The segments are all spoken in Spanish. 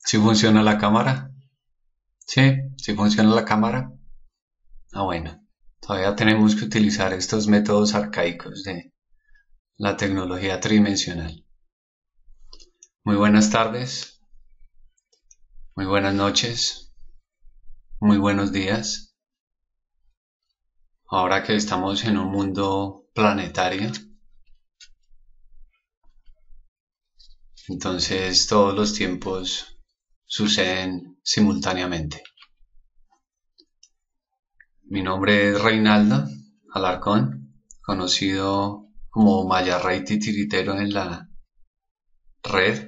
¿Sí funciona la cámara? Sí, sí funciona la cámara. Ah, bueno. Todavía tenemos que utilizar estos métodos arcaicos de la tecnología tridimensional. Muy buenas tardes, muy buenas noches, muy buenos días. Ahora que estamos en un mundo planetario, entonces todos los tiempos suceden simultáneamente. Mi nombre es Reinaldo Alarcón, conocido como Mayarrey Titiritero en la red,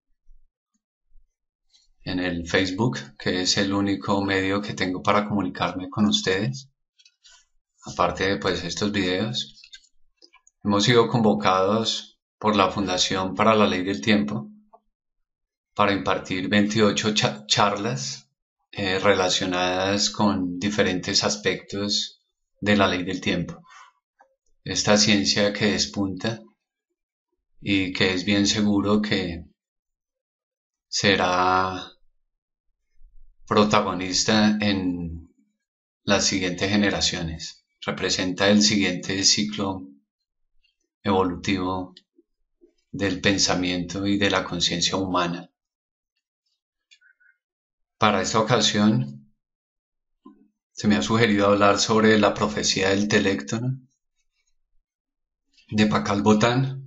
en el Facebook, que es el único medio que tengo para comunicarme con ustedes. Aparte de pues estos videos, hemos sido convocados por la Fundación para la Ley del Tiempo para impartir 28 charlas relacionadas con diferentes aspectos de la ley del tiempo. Esta ciencia que despunta y que es bien seguro que será protagonista en las siguientes generaciones. Representa el siguiente ciclo evolutivo del pensamiento y de la conciencia humana. Para esta ocasión se me ha sugerido hablar sobre la profecía del teléctono de Pakal Botán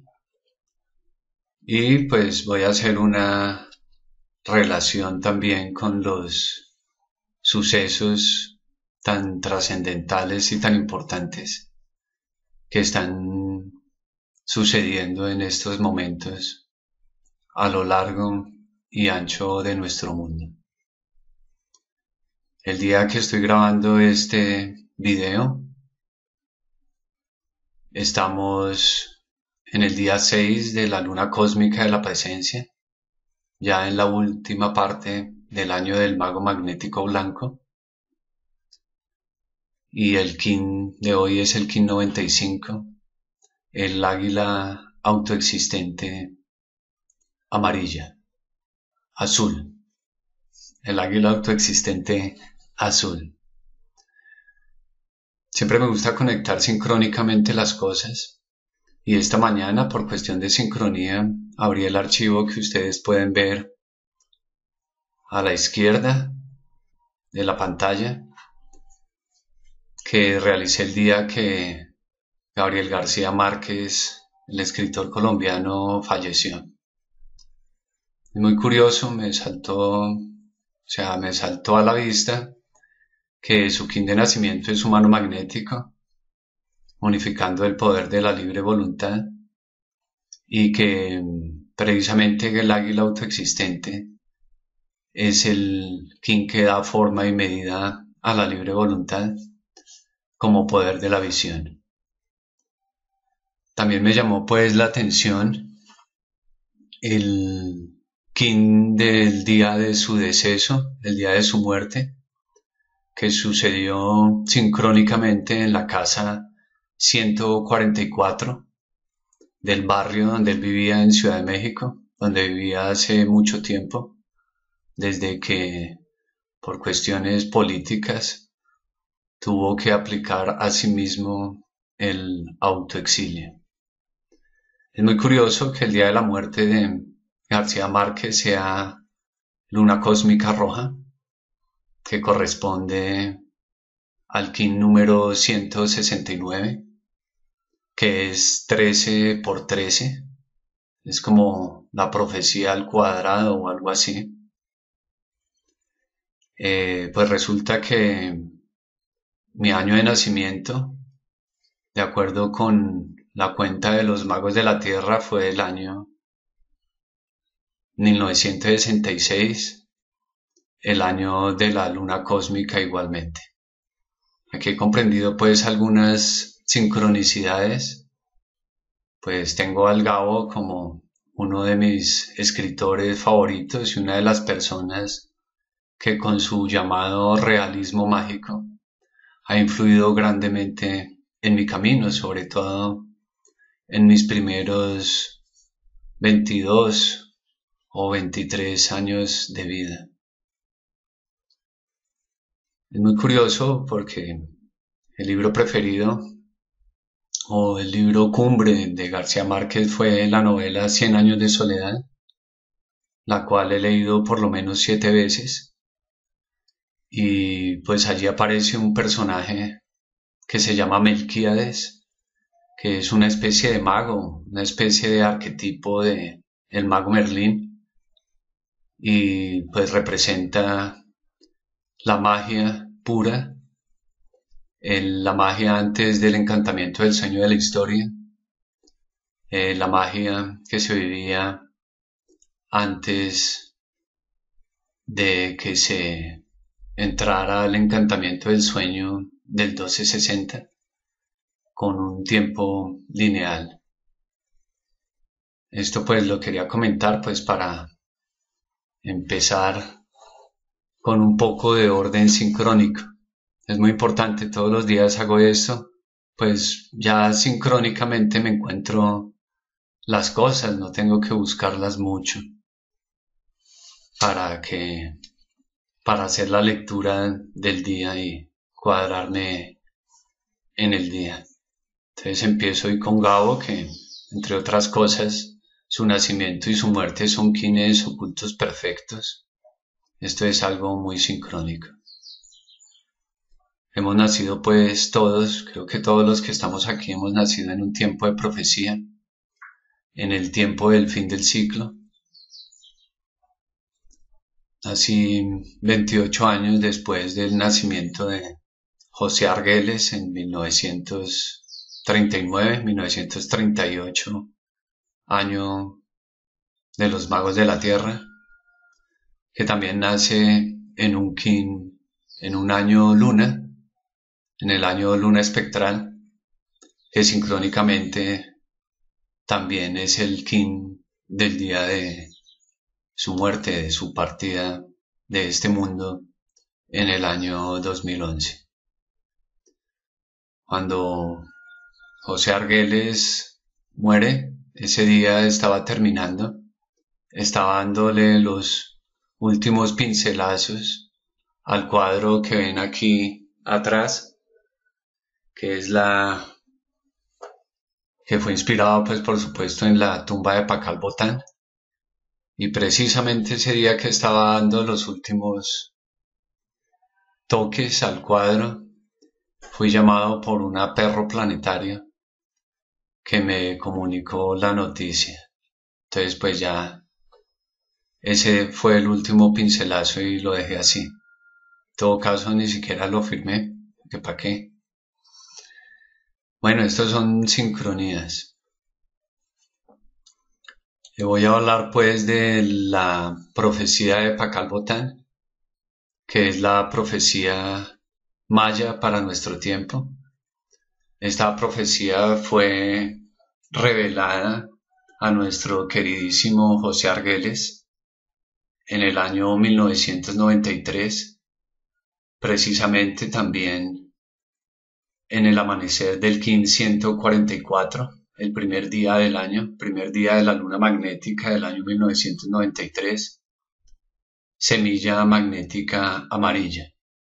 y pues voy a hacer una relación también con los sucesos tan trascendentales y tan importantes que están sucediendo en estos momentos a lo largo y ancho de nuestro mundo. El día que estoy grabando este video, estamos en el día 6 de la luna cósmica de la presencia, ya en la última parte del año del mago magnético blanco, y el kin de hoy es el kin 95, el águila autoexistente amarilla, azul, el águila autoexistente azul. Siempre me gusta conectar sincrónicamente las cosas y esta mañana, por cuestión de sincronía, abrí el archivo que ustedes pueden ver a la izquierda de la pantalla, que realicé el día que Gabriel García Márquez, el escritor colombiano, falleció. Es muy curioso, me saltó a la vista que su kin de nacimiento es humano magnético, unificando el poder de la libre voluntad, y que precisamente el águila autoexistente es el kin que da forma y medida a la libre voluntad como poder de la visión. También me llamó pues la atención el kin del día de su deceso, el día de su muerte, que sucedió sincrónicamente en la casa 144 del barrio donde él vivía en Ciudad de México, donde vivía hace mucho tiempo, desde que por cuestiones políticas tuvo que aplicar a sí mismo el autoexilio. Es muy curioso que el día de la muerte de García Márquez sea luna cósmica roja, que corresponde al kin número 169, que es 13 por 13, es como la profecía al cuadrado o algo así. Pues resulta que mi año de nacimiento, de acuerdo con la cuenta de los magos de la Tierra, fue el año 1966, el año de la luna cósmica igualmente. Aquí he comprendido pues algunas sincronicidades, pues tengo al Gabo como uno de mis escritores favoritos y una de las personas que con su llamado realismo mágico ha influido grandemente en mi camino, sobre todo en mis primeros 22 o 23 años de vida. Es muy curioso porque el libro preferido o el libro cumbre de García Márquez fue la novela Cien años de soledad, la cual he leído por lo menos 7 veces, y pues allí aparece un personaje que se llama Melquíades, que es una especie de mago, una especie de arquetipo de el mago Merlín, y pues representa la magia pura, la magia antes del encantamiento del sueño de la historia, la magia que se vivía antes de que se entrara al encantamiento del sueño del 1260 con un tiempo lineal. Esto pues lo quería comentar pues para empezar con un poco de orden sincrónico. Es muy importante, todos los días hago esto, pues ya sincrónicamente me encuentro las cosas, no tengo que buscarlas mucho para hacer la lectura del día y cuadrarme en el día. Entonces empiezo hoy con Gabo, que entre otras cosas su nacimiento y su muerte son quines ocultos perfectos. Esto es algo muy sincrónico. Hemos nacido pues todos, creo que todos los que estamos aquí hemos nacido en un tiempo de profecía, en el tiempo del fin del ciclo. Así 28 años después del nacimiento de José Argüelles en 1938, año de los magos de la tierra, que también nace en un año luna, en el año luna espectral, que sincrónicamente también es el kin del día de su muerte, de su partida de este mundo en el año 2011. Cuando José Argüelles muere, ese día estaba terminando, estaba dándole los últimos pincelazos al cuadro que ven aquí atrás, que fue inspirado pues por supuesto en la tumba de Pakal Botán, y precisamente ese día que estaba dando los últimos toques al cuadro, fui llamado por una perro planetaria que me comunicó la noticia. Entonces pues ya ese fue el último pincelazo y lo dejé así. En todo caso ni siquiera lo firmé, que para qué. Bueno, estos son sincronías. Le voy a hablar pues de la profecía de Pakal Botán, que es la profecía maya para nuestro tiempo. Esta profecía fue revelada a nuestro queridísimo José Argüelles en el año 1993, precisamente también en el amanecer del kin 144, el primer día del año, primer día de la luna magnética del año 1993, semilla magnética amarilla.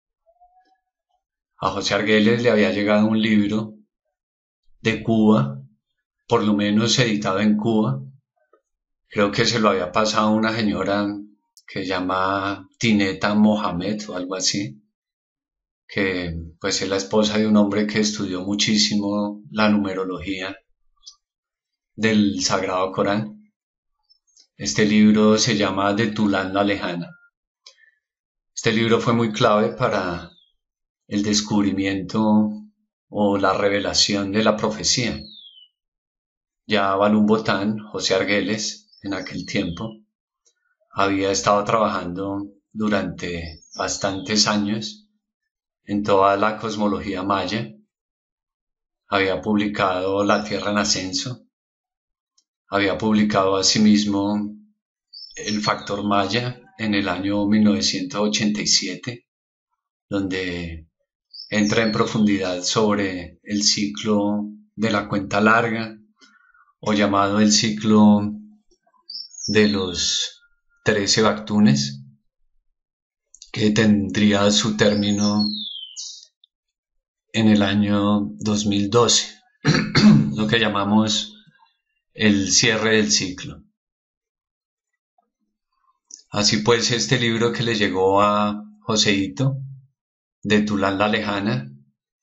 A José Argüelles le había llegado un libro de Cuba, por lo menos editado en Cuba. Creo que se lo había pasado a una señora que se llama Tineta Mohamed o algo así, que pues es la esposa de un hombre que estudió muchísimo la numerología del Sagrado Corán. Este libro se llama De Tulán la Lejana. Este libro fue muy clave para el descubrimiento o la revelación de la profecía. Ya Balún Botán, José Argüelles, en aquel tiempo, había estado trabajando durante bastantes años en toda la cosmología maya. Había publicado La Tierra en Ascenso, había publicado asimismo El Factor Maya en el año 1987, donde entra en profundidad sobre el ciclo de la cuenta larga, o llamado el ciclo de los 13 Bactunes, que tendría su término en el año 2012, lo que llamamos el cierre del ciclo. Así pues, este libro que le llegó a Joseito de Tulán la Lejana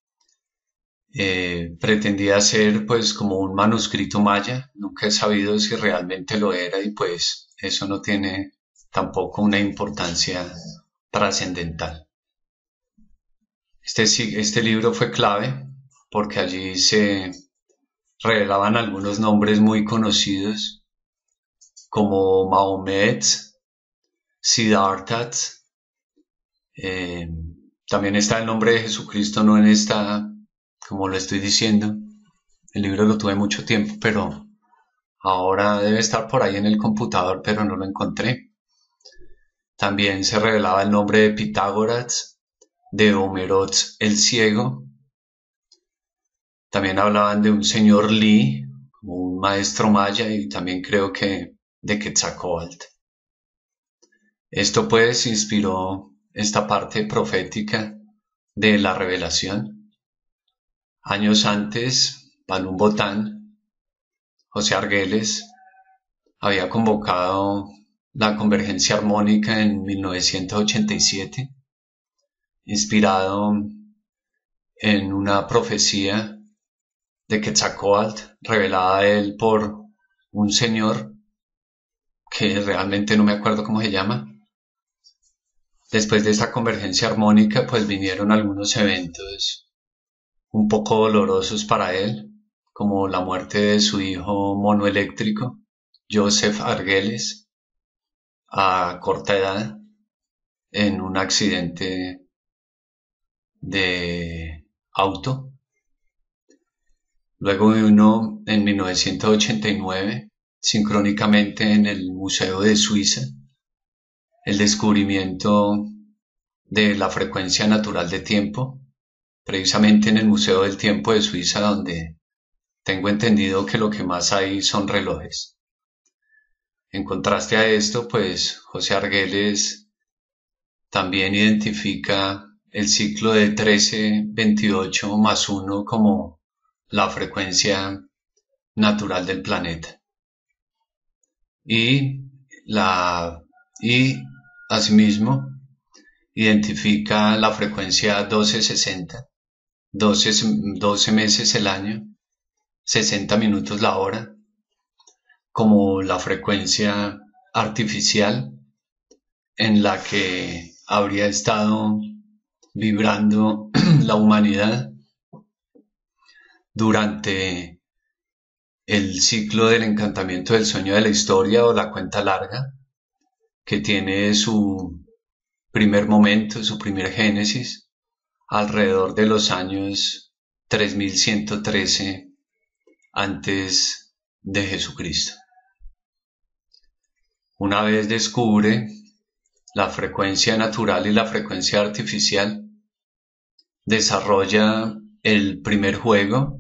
pretendía ser pues como un manuscrito maya. Nunca he sabido si realmente lo era y pues eso no tiene tampoco una importancia trascendental. Este libro fue clave porque allí se revelaban algunos nombres muy conocidos como Mahomet, Siddhartha. eh, También está el nombre de Jesucristo, no en esta, como lo estoy diciendo. El libro lo tuve mucho tiempo, pero ahora debe estar por ahí en el computador, pero no lo encontré. También se revelaba el nombre de Pitágoras, de Homerot el ciego. También hablaban de un señor Lee, como un maestro maya, y también creo que de Quetzalcóatl. Esto pues inspiró esta parte profética de la revelación. Años antes, Balún Botán, José Argüelles, había convocado la convergencia armónica en 1987, inspirado en una profecía de Quetzalcóatl revelada a él por un señor que realmente no me acuerdo cómo se llama. Después de esta convergencia armónica, pues vinieron algunos eventos un poco dolorosos para él, como la muerte de su hijo monoeléctrico, Joseph Argüelles, a corta edad, en un accidente de auto. Luego vino en 1989, sincrónicamente en el Museo de Suiza, el descubrimiento de la frecuencia natural de tiempo, precisamente en el Museo del Tiempo de Suiza, donde tengo entendido que lo que más hay son relojes. En contraste a esto, pues José Argüelles también identifica el ciclo de 1328 más 1 como la frecuencia natural del planeta. Y asimismo identifica la frecuencia 1260, 12 meses el año, 60 minutos la hora, como la frecuencia artificial en la que habría estado vibrando la humanidad durante el ciclo del encantamiento del sueño de la historia o la cuenta larga, que tiene su primer momento, su primer génesis, alrededor de los años 3113 antes de Jesucristo. Una vez descubre la frecuencia natural y la frecuencia artificial, desarrolla el primer juego,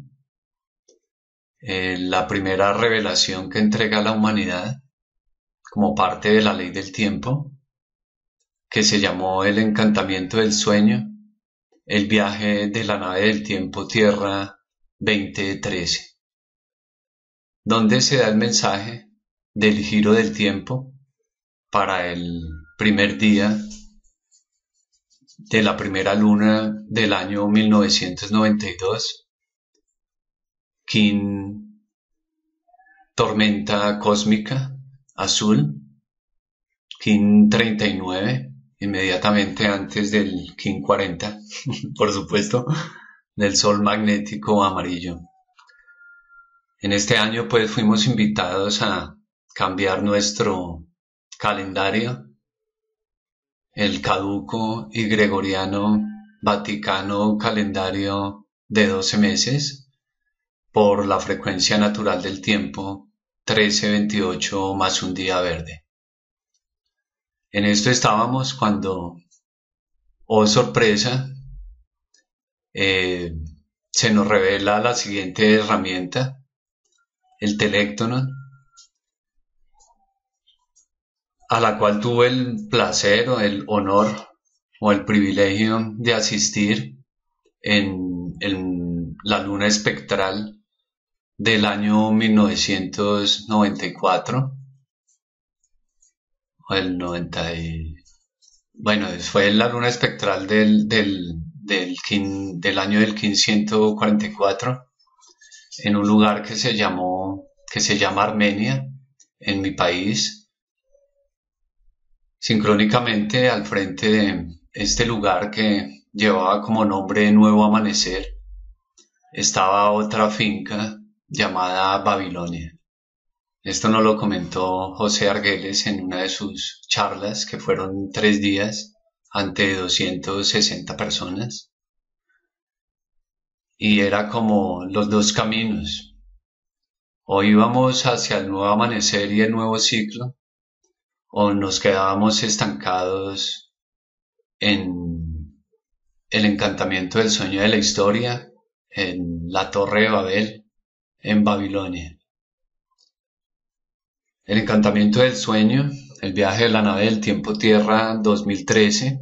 la primera revelación que entrega a la humanidad como parte de la ley del tiempo, que se llamó el encantamiento del sueño, el viaje de la nave del tiempo Tierra 2013, donde se da el mensaje del giro del tiempo para el primer día de la primera luna del año 1992, Kin tormenta cósmica azul, Kin 39, inmediatamente antes del Kin 40, por supuesto, del sol magnético amarillo. En este año pues fuimos invitados a cambiar nuestro calendario, el caduco y gregoriano vaticano calendario de 12 meses, por la frecuencia natural del tiempo 1328 más un día verde. En esto estábamos cuando, oh sorpresa, se nos revela la siguiente herramienta, el teléctono, a la cual tuve el placer o el honor o el privilegio de asistir en la luna espectral del año 1994 o el 90 bueno, fue la luna espectral del año del 1544 en un lugar que se llama Armenia, en mi país. Sincrónicamente al frente de este lugar que llevaba como nombre Nuevo Amanecer, estaba otra finca llamada Babilonia. Esto nos lo comentó José Argüelles en una de sus charlas, que fueron 3 días ante 260 personas. Y era como los dos caminos. O íbamos hacia el nuevo amanecer y el nuevo ciclo, o nos quedábamos estancados en el encantamiento del sueño de la historia, en la Torre de Babel, en Babilonia. El encantamiento del sueño, el viaje de la nave del tiempo-tierra 2013,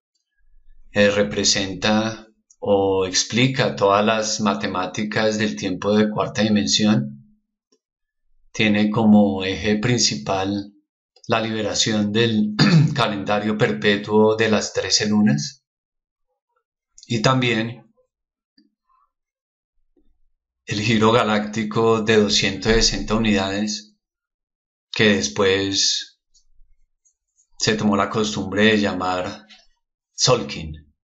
representa o explica todas las matemáticas del tiempo de cuarta dimensión. Tiene como eje principal la liberación del calendario perpetuo de las 13 lunas y también el giro galáctico de 260 unidades que después se tomó la costumbre de llamar Solkin.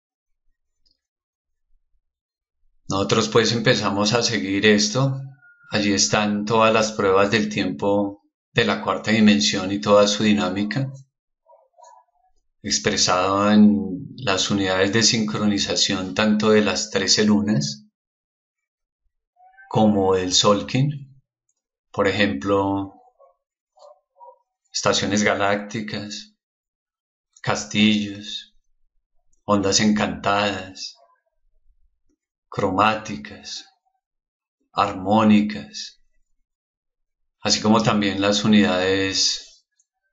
Nosotros pues empezamos a seguir esto. Allí están todas las pruebas del tiempo de la cuarta dimensión y toda su dinámica, expresado en las unidades de sincronización tanto de las 13 lunas como del Solkin. Por ejemplo, estaciones galácticas, castillos, ondas encantadas, cromáticas, armónicas, así como también las unidades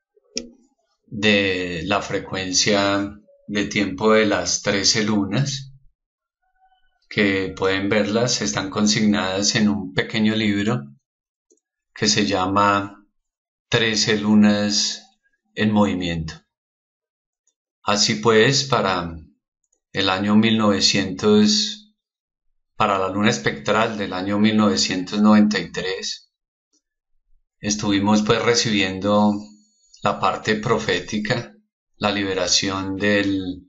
de la frecuencia de tiempo de las 13 lunas, que pueden verlas, están consignadas en un pequeño libro que se llama 13 lunas en movimiento. Así pues, para el año 1900, para la luna espectral del año 1993, estuvimos pues recibiendo la parte profética, la liberación del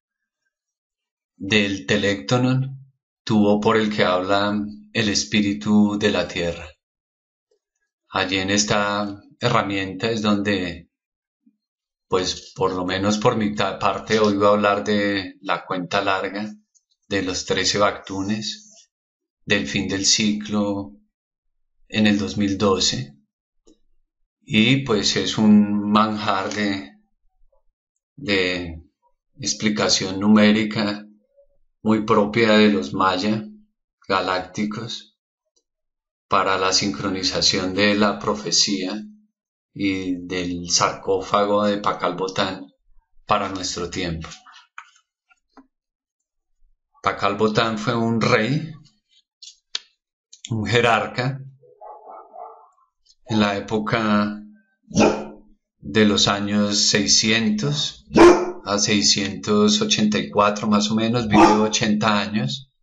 teléctonon, tubo por el que habla el espíritu de la tierra. Allí en esta herramienta es donde, pues por lo menos por mi parte, hoy voy a hablar de la cuenta larga, de los 13 Bactunes, del fin del ciclo en el 2012. Y pues es un manjar de explicación numérica muy propia de los maya galácticos para la sincronización de la profecía y del sarcófago de Pakal Botán para nuestro tiempo. Pakal Botán fue un rey, un jerarca, en la época de los años 600 a 684 más o menos, vivió 80 años.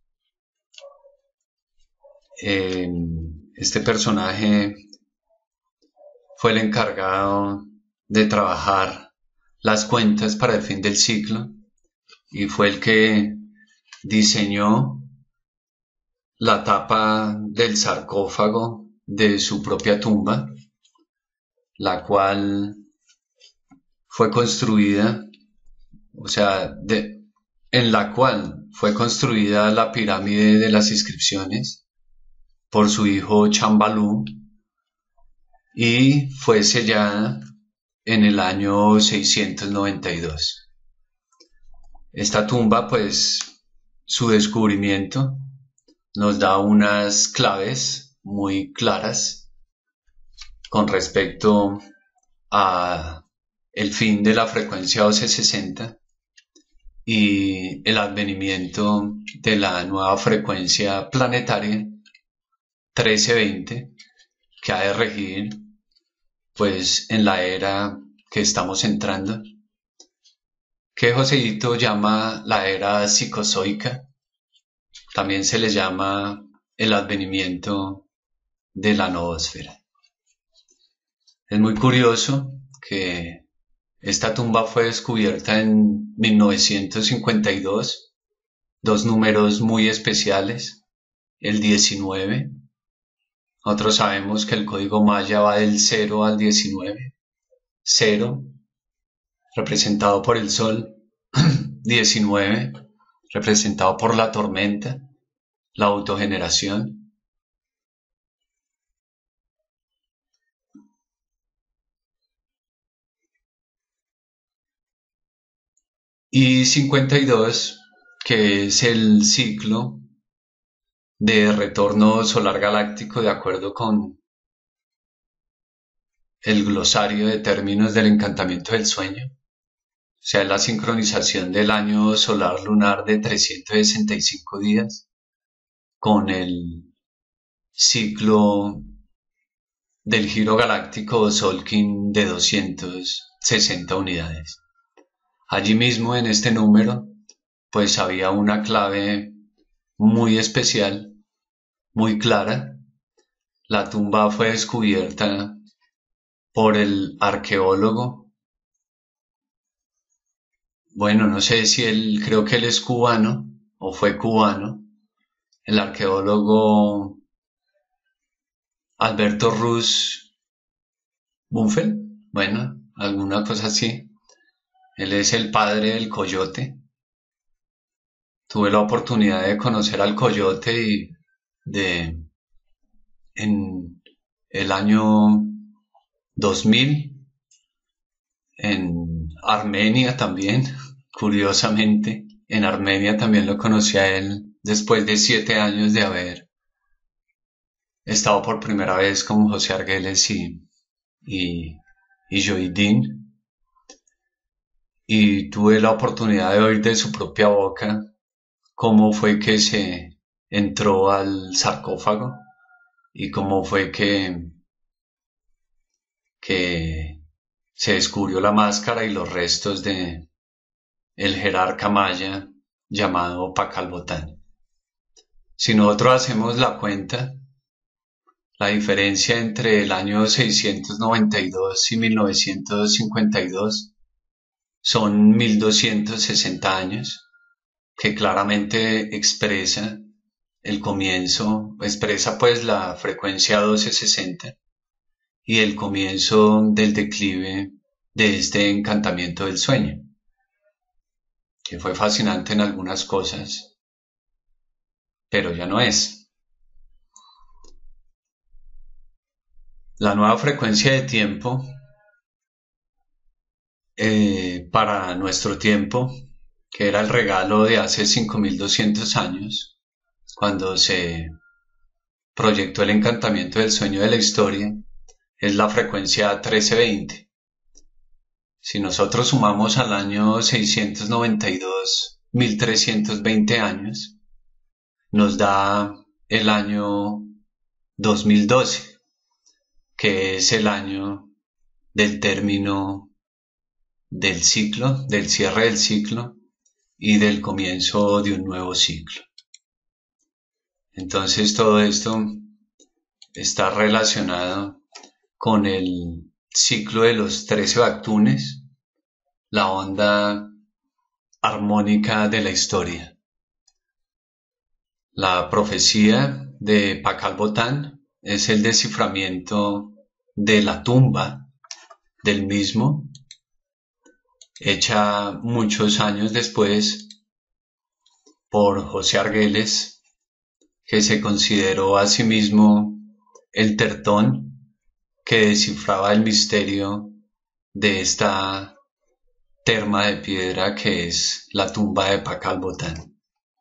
Este personaje fue el encargado de trabajar las cuentas para el fin del ciclo y fue el que diseñó la tapa del sarcófago de su propia tumba, la cual fue construida, en la cual fue construida la pirámide de las inscripciones por su hijo Chambalú y fue sellada en el año 692. Esta tumba, pues, su descubrimiento nos da unas claves muy claras con respecto a el fin de la frecuencia 1260 y el advenimiento de la nueva frecuencia planetaria 1320 que ha de regir pues en la era que estamos entrando, que Joseito llama la era psicozoica. También se le llama el advenimiento de la noósfera. Es muy curioso que esta tumba fue descubierta en 1952, dos números muy especiales, el 19. Nosotros sabemos que el código maya va del 0 al 19. 0, representado por el sol, 19, representado por la tormenta, la autogeneración. Y 52, que es el ciclo de retorno solar galáctico de acuerdo con el glosario de términos del encantamiento del sueño. O sea, la sincronización del año solar lunar de 365 días con el ciclo del giro galáctico Solkin de 260 unidades. Allí mismo en este número pues había una clave muy especial, muy clara. La tumba fue descubierta por el arqueólogo, bueno, no sé si él, creo que él es cubano o fue cubano, el arqueólogo Alberto Ruz Buffel, bueno, alguna cosa así. Él es el padre del coyote. Tuve la oportunidad de conocer al coyote y en el año 2000 en Armenia también, curiosamente, en Armenia también lo conocí a él después de 7 años de haber estado por primera vez con José Argüelles y Joydin, y tuve la oportunidad de oír de su propia boca cómo fue que se entró al sarcófago y cómo fue que se descubrió la máscara y los restos de el jerarca maya llamado Pakal Botán. Si nosotros hacemos la cuenta, la diferencia entre el año 692 y 1952 son 1260 años, que claramente expresa el comienzo, expresa pues la frecuencia 1260 y el comienzo del declive de este encantamiento del sueño, que fue fascinante en algunas cosas, pero ya no es. La nueva frecuencia de tiempo para nuestro tiempo, que era el regalo de hace 5200 años, cuando se proyectó el encantamiento del sueño de la historia, es la frecuencia 1320. Si nosotros sumamos al año 692 1320 años, nos da el año 2012, que es el año del término del ciclo, del cierre del ciclo y del comienzo de un nuevo ciclo. Entonces todo esto está relacionado con el ciclo de los 13 Bactunes, la onda armónica de la historia. La profecía de Pakal Botán es el desciframiento de la tumba del mismo, hecha muchos años después por José Argüelles, que se consideró a sí mismo el tertón que descifraba el misterio de esta terma de piedra que es la tumba de Pakal Botán.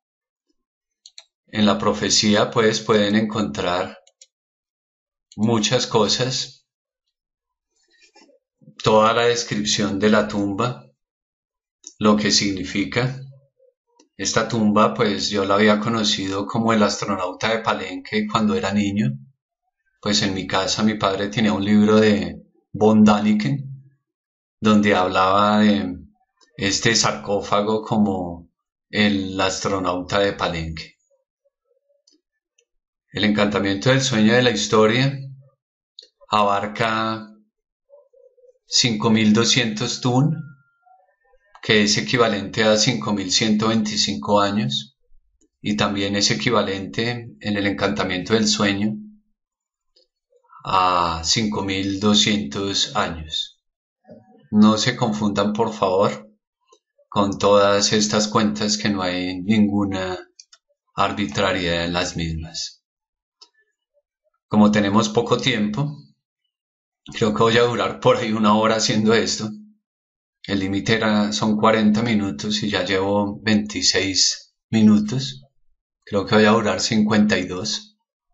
En la profecía pues pueden encontrar muchas cosas. toda la descripción de la tumba, lo que significa. Esta tumba, pues yo la había conocido como el astronauta de Palenque cuando era niño. Pues en mi casa mi padre tenía un libro de von Däniken donde hablaba de este sarcófago como el astronauta de Palenque. El encantamiento del sueño de la historia abarca 5200 tun, que es equivalente a 5125 años, y también es equivalente en el encantamiento del sueño a 5200 años. No se confundan, por favor, con todas estas cuentas, que no hay ninguna arbitrariedad en las mismas. Como tenemos poco tiempo, creo que voy a durar por ahí 1 hora haciendo esto. El límite son 40 minutos y ya llevo 26 minutos. Creo que voy a durar 52.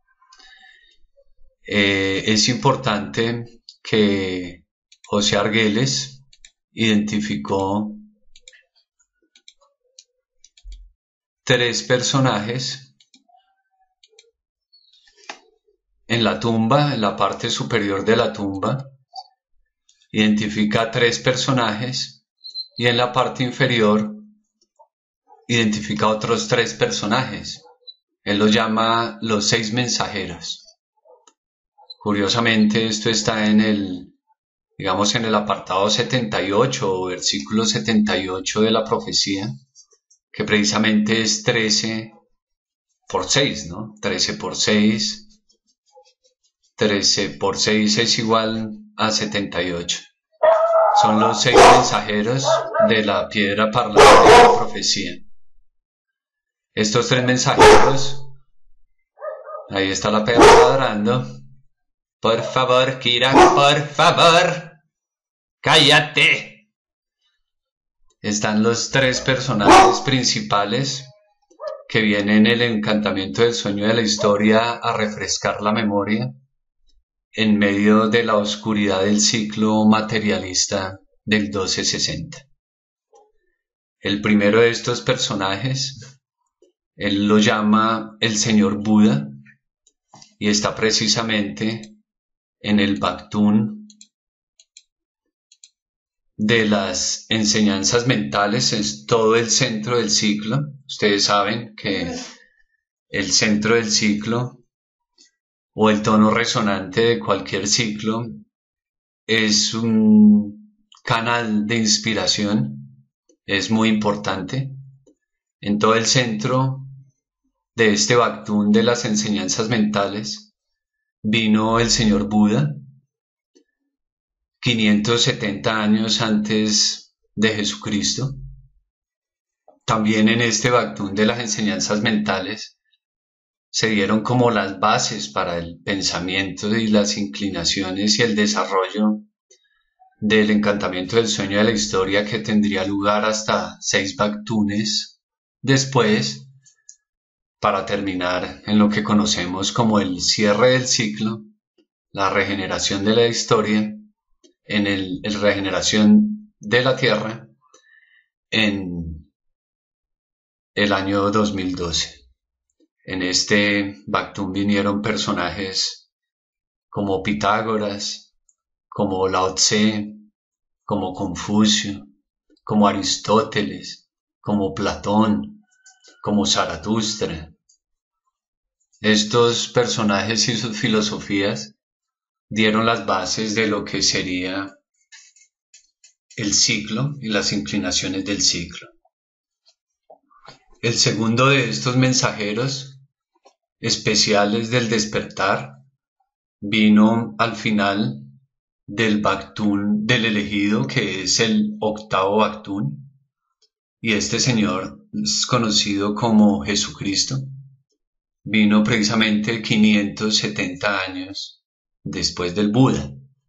Es importante que José Argüelles identificó 3 personajes en la tumba, en la parte superior de la tumba. Identifica 3 personajes y en la parte inferior identifica otros 3 personajes. Él los llama los 6 mensajeros. Curiosamente, esto está en el apartado 78 o versículo 78 de la profecía, que precisamente es 13 por 6, ¿no? 13 por 6, 13 por 6 es igual a 78. Son los 6 mensajeros de la piedra parlante de la profecía. Estos 3 mensajeros, ahí está la perra ladrando. Por favor, Kira, por favor, cállate. Están los 3 personajes principales que vienen en el encantamiento del sueño de la historia a refrescar la memoria en medio de la oscuridad del ciclo materialista del 1260. El primero de estos personajes, él lo llama el señor Buda, y está precisamente en el Baktún de las enseñanzas mentales. Es todo el centro del ciclo. Ustedes saben que el centro del ciclo o el tono resonante de cualquier ciclo es un canal de inspiración, es muy importante. En todo el centro de este Baktún de las enseñanzas mentales vino el señor Buda 570 años antes de Jesucristo. También en este Baktún de las enseñanzas mentales se dieron como las bases para el pensamiento y las inclinaciones y el desarrollo del encantamiento del sueño de la historia, que tendría lugar hasta 6 Baktunes después, para terminar en lo que conocemos como el cierre del ciclo, la regeneración de la historia, en el regeneración de la Tierra en el año 2012. En este Baktún vinieron personajes como Pitágoras, como Lao Tse, como Confucio, como Aristóteles, como Platón, como Zaratustra. Estos personajes y sus filosofías dieron las bases de lo que sería el ciclo y las inclinaciones del ciclo. El segundo de estos mensajeros especiales del despertar vino al final del Baktún del elegido, que es el 8º Baktún, y este señor es conocido como Jesucristo. Vino precisamente 570 años después del Buda.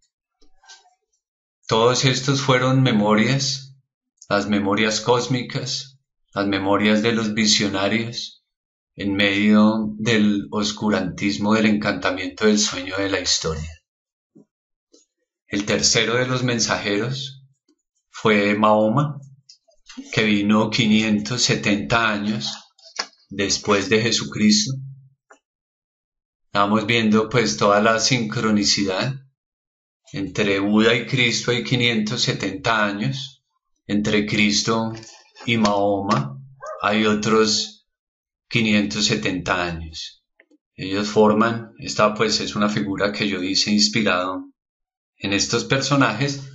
Todos estos fueron memorias, las memorias cósmicas, las memorias de los visionarios, en medio del oscurantismo del encantamiento del sueño de la historia. El tercero de los mensajeros fue Mahoma, que vino 570 años después de Jesucristo. Estamos viendo pues toda la sincronicidad. Entre Buda y Cristo hay 570 años. Entre Cristo y Mahoma hay otros 570 años. Ellos forman, esta pues es una figura que yo hice inspirado en estos personajes.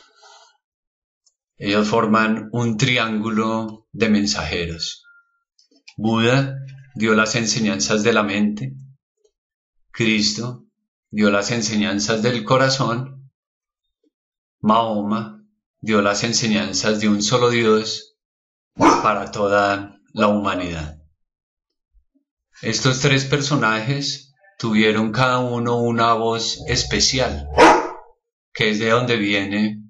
Ellos forman un triángulo de mensajeros. Buda dio las enseñanzas de la mente. Cristo dio las enseñanzas del corazón. Mahoma dio las enseñanzas de un solo Dios para toda la humanidad. Estos tres personajes tuvieron cada uno una voz especial, que es de donde viene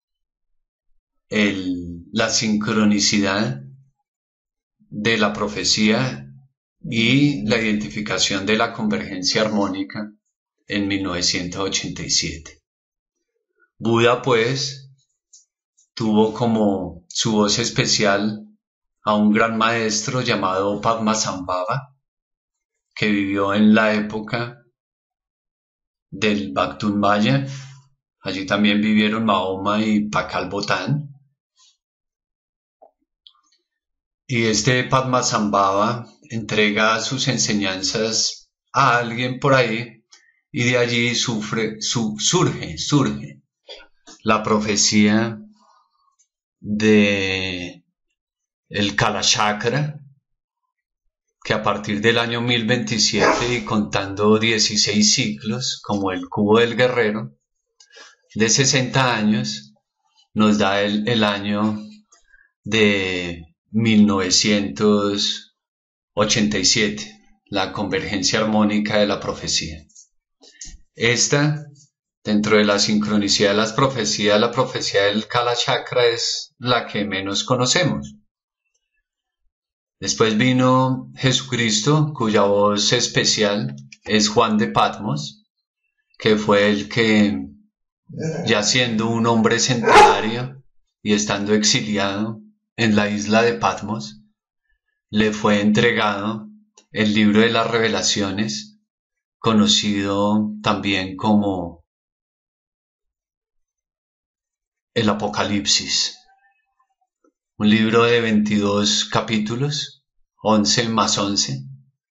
la sincronicidad de la profecía y la identificación de la convergencia armónica en 1987. Buda, pues, tuvo como su voz especial a un gran maestro llamado Padmasambhava, que vivió en la época del Bhakti Maya. Allí también vivieron Mahoma y Pakal Botán. Y este Padmasambhava entrega sus enseñanzas a alguien por ahí y de allí surge la profecía de el Kalachakra, que a partir del año 1027 y contando 16 ciclos, como el cubo del guerrero, de 60 años, nos da el año de 1987, la convergencia armónica de la profecía. Esta, dentro de la sincronicidad de las profecías, la profecía del Kalachakra es la que menos conocemos. Después vino Jesucristo, cuya voz especial es Juan de Patmos, que fue el que, ya siendo un hombre centenario y estando exiliado en la isla de Patmos, le fue entregado el libro de las revelaciones, conocido también como el Apocalipsis. Un libro de 22 capítulos, 11 más 11,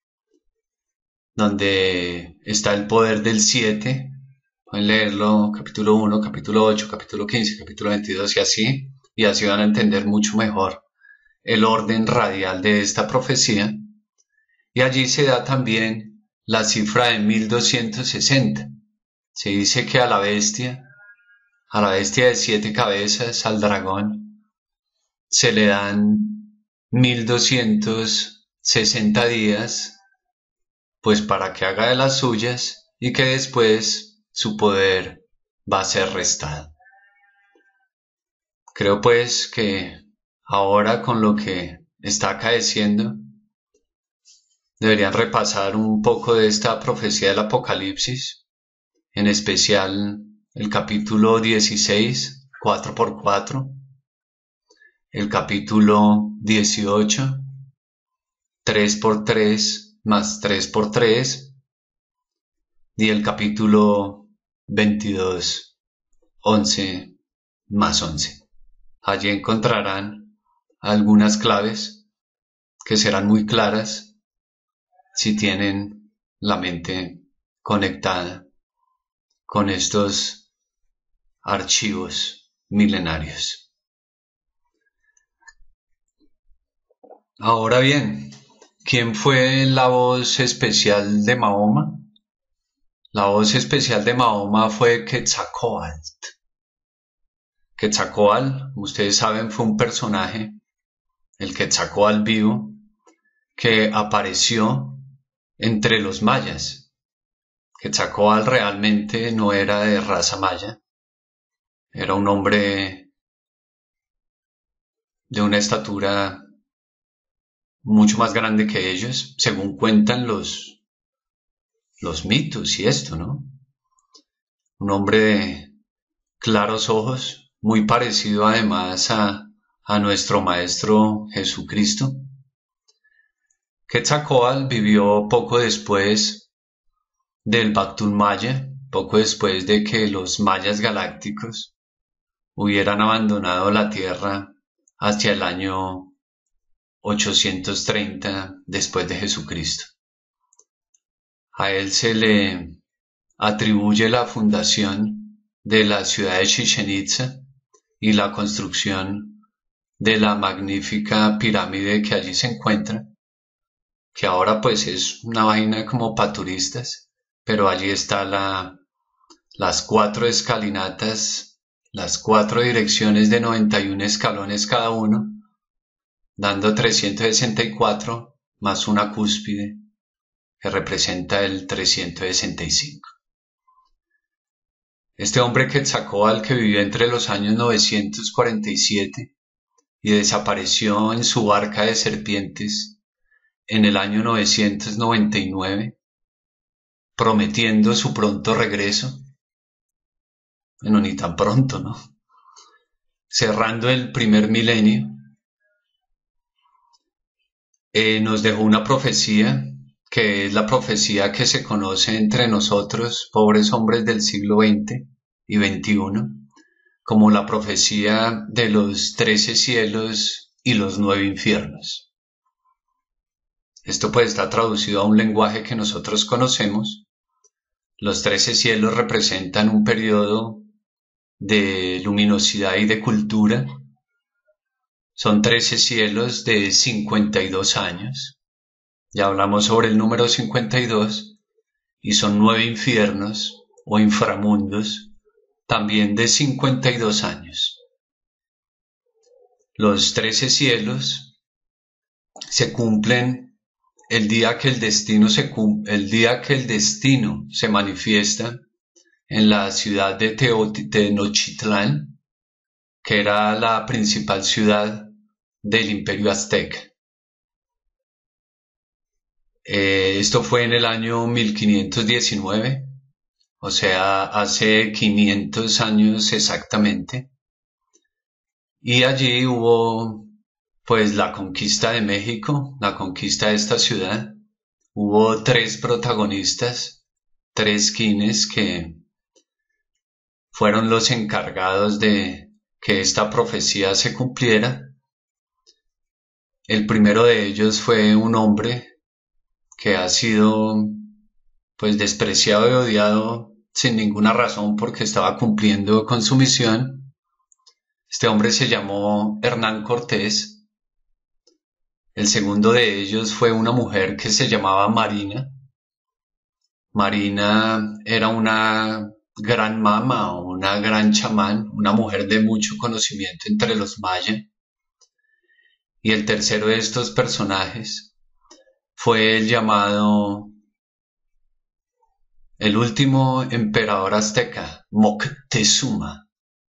donde está el poder del 7. Pueden leerlo, capítulo 1, capítulo 8, capítulo 15, capítulo 22 y así van a entender mucho mejor el orden radial de esta profecía. Y allí se da también la cifra de 1260. Se dice que a la bestia de 7 cabezas, al dragón, se le dan 1260 días, pues para que haga de las suyas y que después su poder va a ser restado. Creo pues que ahora, con lo que está acaeciendo, deberían repasar un poco de esta profecía del Apocalipsis, en especial el capítulo 16, 4x4, el capítulo 18, 3x3 más 3x3, y el capítulo 22, 11 más 11. Allí encontrarán algunas claves que serán muy claras si tienen la mente conectada con estos archivos milenarios. Ahora bien, ¿quién fue la voz especial de Mahoma? La voz especial de Mahoma fue Quetzalcóatl. Quetzalcóatl, ustedes saben, fue un personaje, el Quetzalcóatl vivo, que apareció entre los mayas. Quetzalcóatl realmente no era de raza maya, era un hombre de una estatura mucho más grande que ellos, según cuentan los mitos y esto, ¿no? Un hombre claros ojos, muy parecido además a nuestro Maestro Jesucristo. Quetzalcóatl vivió poco después del Bactún Maya, poco después de que los mayas galácticos hubieran abandonado la Tierra hacia el año 830 después de Jesucristo. A él se le atribuye la fundación de la ciudad de Chichén Itzá y la construcción de la magnífica pirámide que allí se encuentra, que ahora pues es una vaina como para turistas, pero allí está las 4 escalinatas, las 4 direcciones de 91 escalones cada uno, dando 364 más una cúspide que representa el 365. Este hombre Quetzalcóatl, que vivió entre los años 947 y desapareció en su barca de serpientes en el año 999, prometiendo su pronto regreso. Bueno, ni tan pronto, ¿no? Cerrando el primer milenio, nos dejó una profecía, que es la profecía que se conoce entre nosotros, pobres hombres del siglo XX y XXI, como la profecía de los 13 cielos y los 9 infiernos. Esto pues está traducido a un lenguaje que nosotros conocemos. Los 13 cielos representan un periodo de luminosidad y de cultura. Son 13 cielos de 52 años. Ya hablamos sobre el número 52, y son 9 infiernos o inframundos, también de 52 años. Los 13 cielos se cumplen el día que el destino se manifiesta en la ciudad de Tenochtitlán, que era la principal ciudad del Imperio Azteca. Esto fue en el año 1519, o sea, hace 500 años exactamente. Y allí hubo, pues, la conquista de México, la conquista de esta ciudad. Hubo 3 protagonistas, 3 quines que fueron los encargados de que esta profecía se cumpliera. El primero de ellos fue un hombre que ha sido pues despreciado y odiado sin ninguna razón porque estaba cumpliendo con su misión. Este hombre se llamó Hernán Cortés. El segundo de ellos fue una mujer que se llamaba Marina. Marina era una gran mama o una gran chamán, una mujer de mucho conocimiento entre los mayas. Y el tercero de estos personajes fue el llamado, el último emperador azteca, Moctezuma.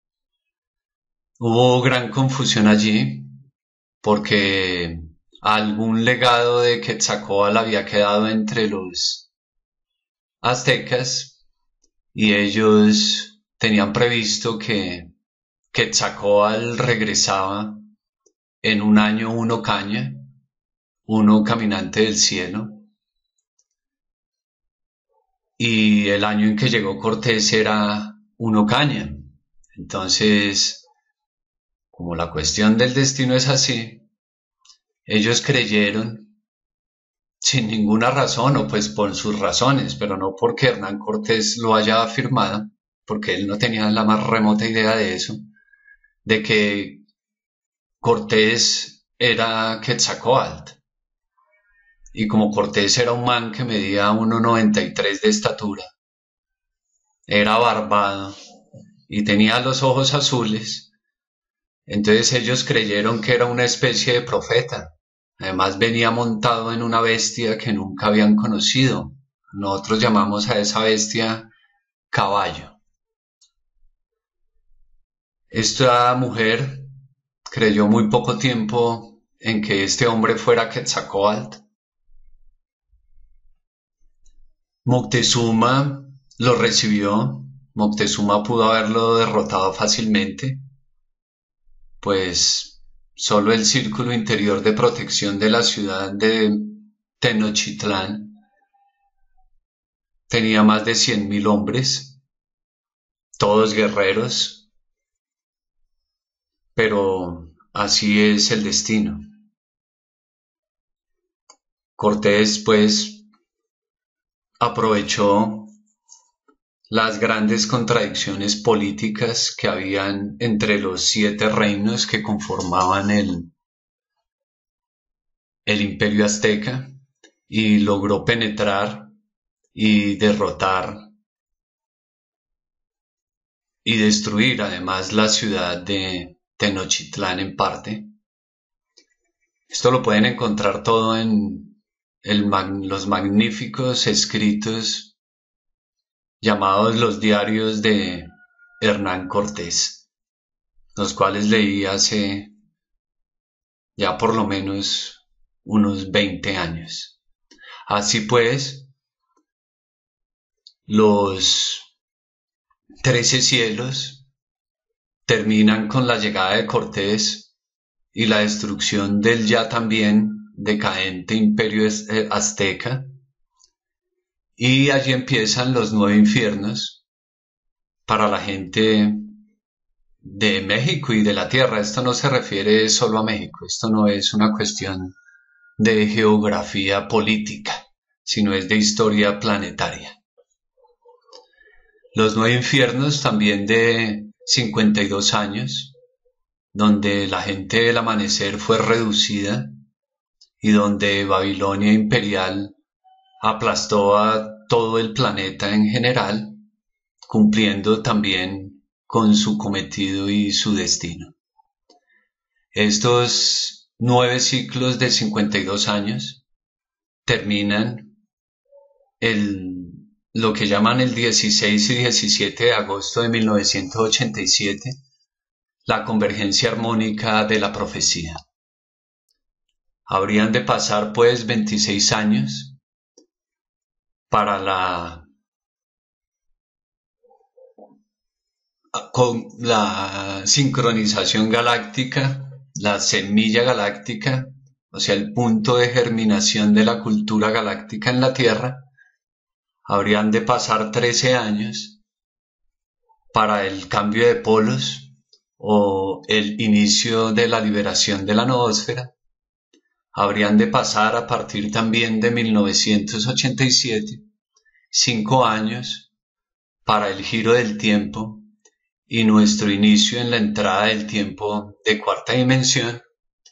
Hubo gran confusión allí porque algún legado de Quetzalcóatl había quedado entre los aztecas y ellos tenían previsto que Quetzalcóatl regresaba en un año uno caña, uno caminante del cielo, y el año en que llegó Cortés era uno caña. Entonces, como la cuestión del destino es así, ellos creyeron, sin ninguna razón, o pues por sus razones, pero no porque Hernán Cortés lo haya afirmado, porque él no tenía la más remota idea de eso, de que Cortés era Quetzalcóatl. Y como Cortés era un man que medía 1,93 de estatura, era barbado y tenía los ojos azules, entonces ellos creyeron que era una especie de profeta. Además venía montado en una bestia que nunca habían conocido. Nosotros llamamos a esa bestia caballo. Esta mujer creyó muy poco tiempo en que este hombre fuera Quetzalcóatl. Moctezuma lo recibió. Moctezuma pudo haberlo derrotado fácilmente, pues solo el círculo interior de protección de la ciudad de Tenochtitlán tenía más de 100.000 hombres, todos guerreros, pero así es el destino. Cortés, pues, aprovechó las grandes contradicciones políticas que habían entre los 7 reinos que conformaban el imperio azteca y logró penetrar y derrotar y destruir además la ciudad de Tenochtitlán en parte. Esto lo pueden encontrar todo en los magníficos escritos llamados los diarios de Hernán Cortés, los cuales leí hace ya por lo menos unos 20 años. Así pues, los 13 cielos terminan con la llegada de Cortés y la destrucción del ya también decadente imperio azteca, y allí empiezan los 9 infiernos para la gente de México y de la Tierra. Esto no se refiere solo a México, esto no es una cuestión de geografía política, sino es de historia planetaria. Los 9 infiernos también de 52 años, donde la gente del amanecer fue reducida y donde Babilonia imperial aplastó a todo el planeta en general, cumpliendo también con su cometido y su destino. Estos 9 ciclos de 52 años terminan lo que llaman el 16 y 17 de agosto de 1987, la convergencia armónica de la profecía. Habrían de pasar pues 26 años para con la sincronización galáctica, la semilla galáctica, o sea, el punto de germinación de la cultura galáctica en la Tierra. Habrían de pasar 13 años para el cambio de polos o el inicio de la liberación de la noósfera. Habrían de pasar a partir también de 1987 5 años para el giro del tiempo y nuestro inicio en la entrada del tiempo de cuarta dimensión,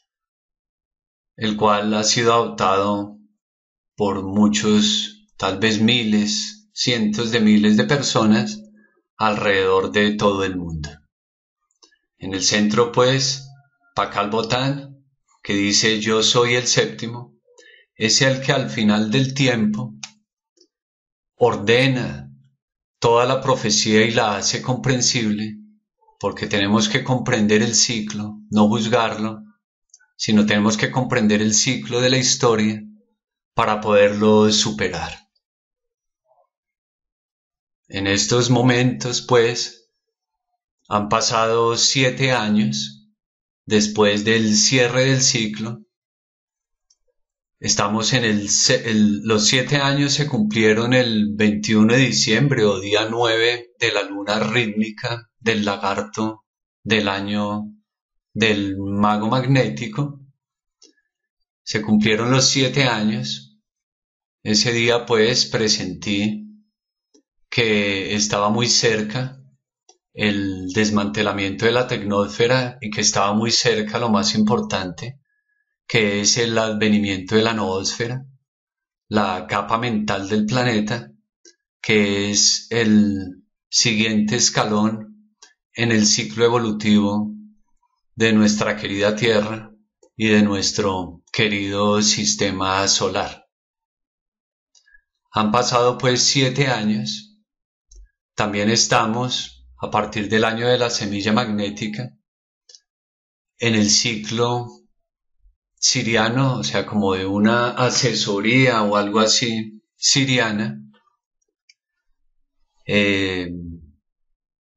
el cual ha sido adoptado por muchos, tal vez miles, cientos de miles de personas alrededor de todo el mundo. En el centro, pues, Pakal Botán, que dice yo soy el séptimo, es el que al final del tiempo ordena toda la profecía y la hace comprensible, porque tenemos que comprender el ciclo, no juzgarlo, sino tenemos que comprender el ciclo de la historia para poderlo superar. En estos momentos, pues, han pasado 7 años después del cierre del ciclo. Estamos en los 7 años se cumplieron el 21 de diciembre o día 9 de la luna rítmica del lagarto del año del mago magnético. Se cumplieron los 7 años. Ese día pues presentí que estaba muy cerca el desmantelamiento de la tecnósfera y que estaba muy cerca lo más importante, que es el advenimiento de la noósfera, la capa mental del planeta, que es el siguiente escalón en el ciclo evolutivo de nuestra querida Tierra y de nuestro querido sistema solar. Han pasado pues 7 años. También estamos, a partir del año de la semilla magnética, en el ciclo siriano, o sea, como de una asesoría o algo así siriana,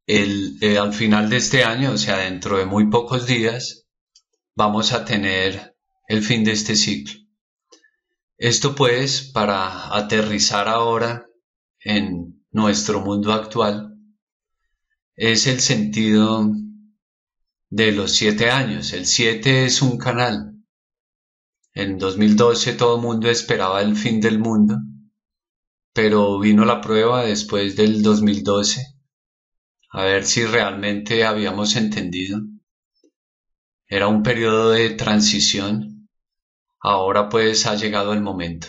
Al final de este año, o sea, dentro de muy pocos días, vamos a tener el fin de este ciclo. Esto pues, para aterrizar ahora en nuestro mundo actual, es el sentido de los 7 años. El 7 es un canal. En 2012 todo el mundo esperaba el fin del mundo, pero vino la prueba después del 2012, a ver si realmente habíamos entendido. Era un periodo de transición, ahora pues ha llegado el momento.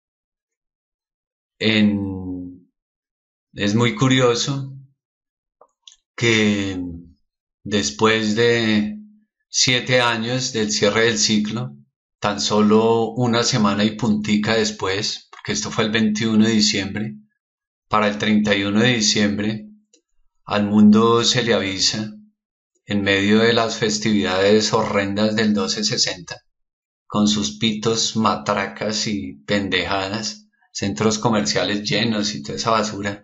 Es muy curioso que después de 7 años del cierre del ciclo, tan solo una semana y puntica después, porque esto fue el 21 de diciembre, para el 31 de diciembre, al mundo se le avisa, en medio de las festividades horrendas del 1260, con sus pitos, matracas y pendejadas, centros comerciales llenos y toda esa basura,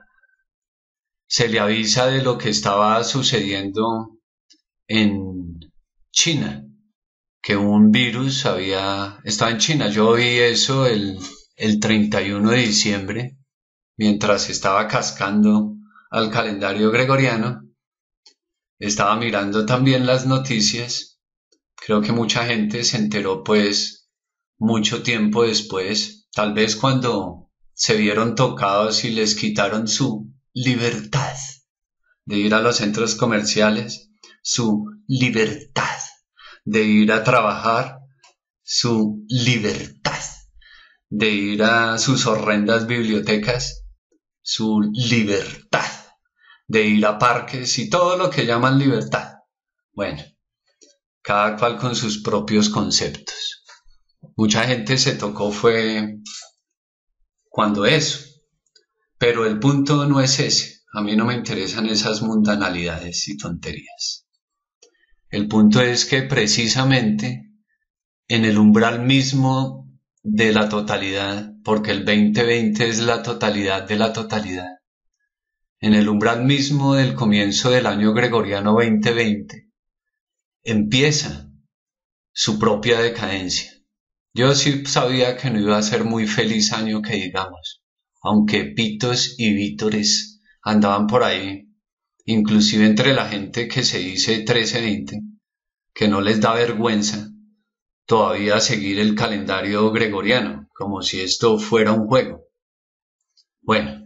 se le avisa de lo que estaba sucediendo en China, que un virus estaba en China. Yo vi eso el 31 de diciembre, mientras estaba cascando al calendario gregoriano. Estaba mirando también las noticias. Creo que mucha gente se enteró pues mucho tiempo después, tal vez cuando se vieron tocados y les quitaron su libertad de ir a los centros comerciales, su libertad de ir a trabajar, su libertad de ir a sus horrendas bibliotecas, su libertad de ir a parques y todo lo que llaman libertad. Bueno, cada cual con sus propios conceptos. Mucha gente se tocó fue cuando eso, pero el punto no es ese. A mí no me interesan esas mundanalidades y tonterías. El punto es que precisamente en el umbral mismo de la totalidad, porque el 2020 es la totalidad de la totalidad, en el umbral mismo del comienzo del año gregoriano 2020, empieza su propia decadencia. Yo sí sabía que no iba a ser muy feliz año que digamos, aunque pitos y vítores andaban por ahí, inclusive entre la gente que se dice 1320, que no les da vergüenza todavía seguir el calendario gregoriano, como si esto fuera un juego. Bueno,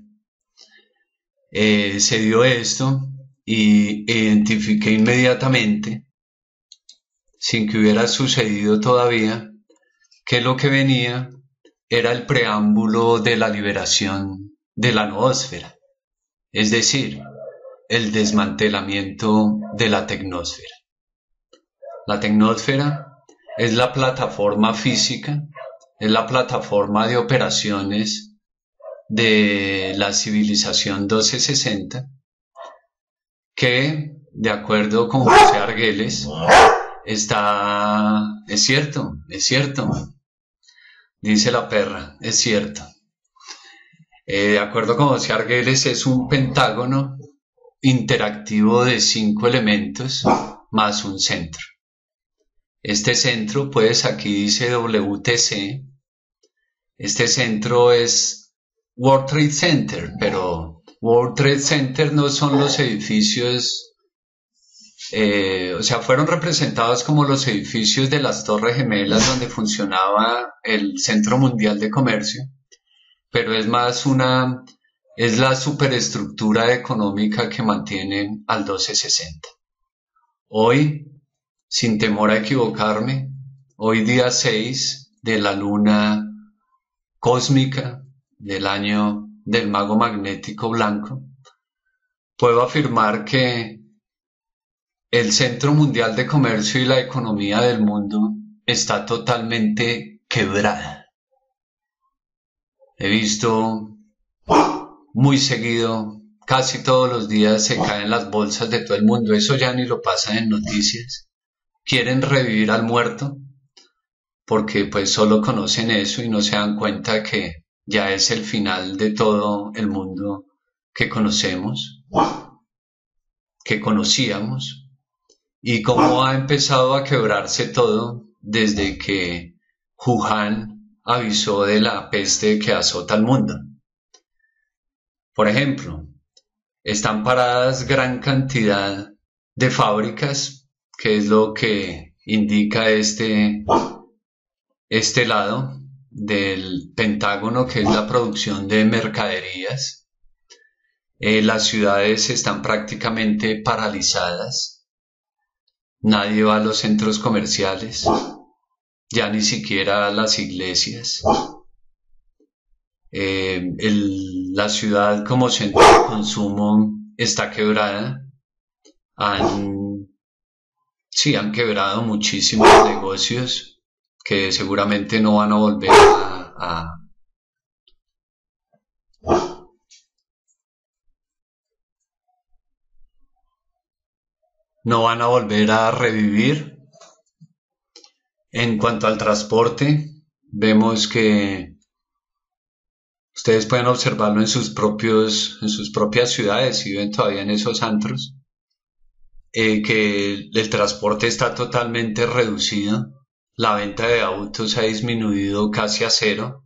se dio esto y identifiqué inmediatamente, sin que hubiera sucedido todavía, que lo que venía era el preámbulo de la liberación de la noósfera, es decir, el desmantelamiento de la tecnósfera. La tecnósfera es la plataforma física, es la plataforma de operaciones de la civilización 1260, que, de acuerdo con José Argüelles, es cierto, dice la perra, es cierto. De acuerdo con José Argüelles, es un pentágono interactivo de 5 elementos más un centro. Este centro, pues aquí dice WTC, este centro es World Trade Center, pero World Trade Center no son los edificios, o sea, fueron representados como los edificios de las Torres Gemelas donde funcionaba el Centro Mundial de Comercio, pero es más es la superestructura económica que mantiene al 1260. Hoy, sin temor a equivocarme, hoy día 6 de la luna cósmica del año del mago magnético blanco, puedo afirmar que el Centro Mundial de Comercio y la economía del mundo está totalmente quebrada. He visto muy seguido, casi todos los días se caen las bolsas de todo el mundo, eso ya ni lo pasan en noticias. Quieren revivir al muerto porque pues solo conocen eso y no se dan cuenta que ya es el final de todo el mundo que conocemos, que conocíamos y cómo ha empezado a quebrarse todo desde que Wuhan avisó de la peste que azota al mundo. Por ejemplo, están paradas gran cantidad de fábricas, que es lo que indica este lado del Pentágono, que es la producción de mercaderías. Las ciudades están prácticamente paralizadas. Nadie va a los centros comerciales, ya ni siquiera a las iglesias. La ciudad como centro de consumo está quebrada. Sí, han quebrado muchísimos negocios que seguramente no van a volver no van a volver a revivir. En cuanto al transporte, vemos que ustedes pueden observarlo en sus propias ciudades, si viven todavía en esos antros, que el transporte está totalmente reducido, la venta de autos ha disminuido casi a cero.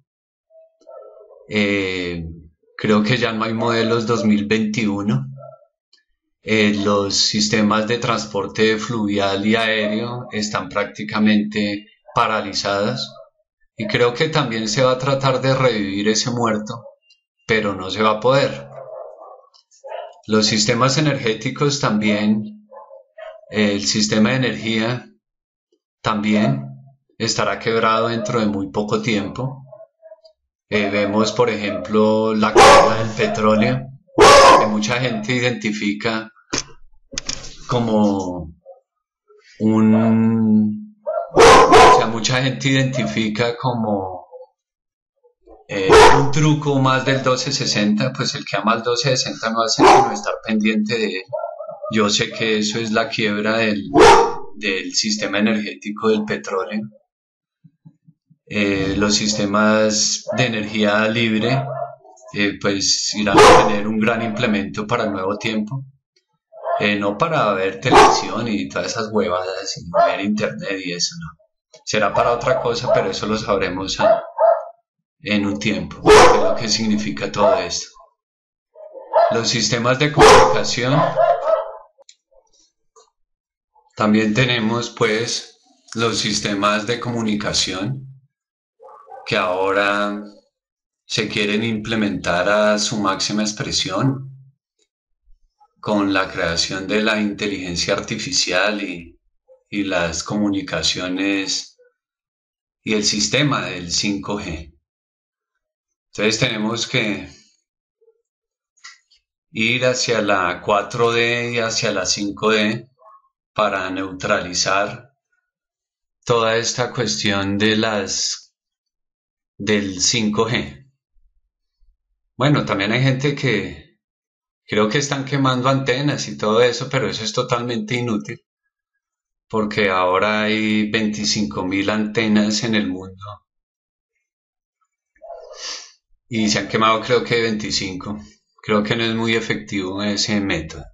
Creo que ya no hay modelos 2021. Los sistemas de transporte fluvial y aéreo están prácticamente paralizados y creo que también se va a tratar de revivir ese muerto, pero no se va a poder. Los sistemas energéticos también, el sistema de energía también estará quebrado dentro de muy poco tiempo. Vemos, por ejemplo, la caída del petróleo, que mucha gente identifica como mucha gente identifica como un truco más del 1260, pues el que ama el 1260 no hace sino estar pendiente de él. Yo sé que eso es la quiebra del sistema energético del petróleo. Los sistemas de energía libre pues irán a tener un gran implemento para el nuevo tiempo. No para ver televisión y todas esas huevadas y ver internet y eso, no. Será para otra cosa, pero eso lo sabremos en un tiempo, qué es lo que significa todo esto. Los sistemas de comunicación. También tenemos pues los sistemas de comunicación que ahora se quieren implementar a su máxima expresión con la creación de la inteligencia artificial y las comunicaciones y el sistema del 5G. Entonces tenemos que ir hacia la 4D y hacia la 5D para neutralizar toda esta cuestión del 5G. Bueno, también hay gente que creo que están quemando antenas y todo eso, pero eso es totalmente inútil, porque ahora hay 25.000 antenas en el mundo y se han quemado creo que 25. Creo que no es muy efectivo ese método.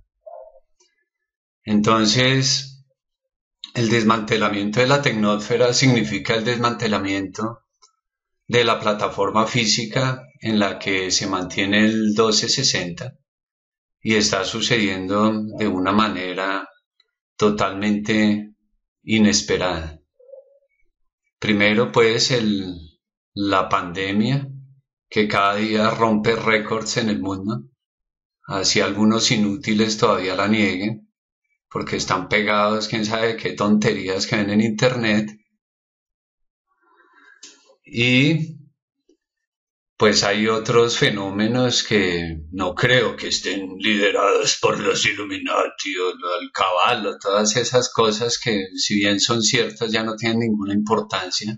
Entonces, el desmantelamiento de la tecnósfera significa el desmantelamiento de la plataforma física en la que se mantiene el 1260 y está sucediendo de una manera totalmente inesperada. Primero pues la pandemia, que cada día rompe récords en el mundo, así algunos inútiles todavía la nieguen, porque están pegados quién sabe qué tonterías que ven en internet. Y pues hay otros fenómenos que no creo que estén liderados por los Illuminati o el Cabal, todas esas cosas que si bien son ciertas ya no tienen ninguna importancia,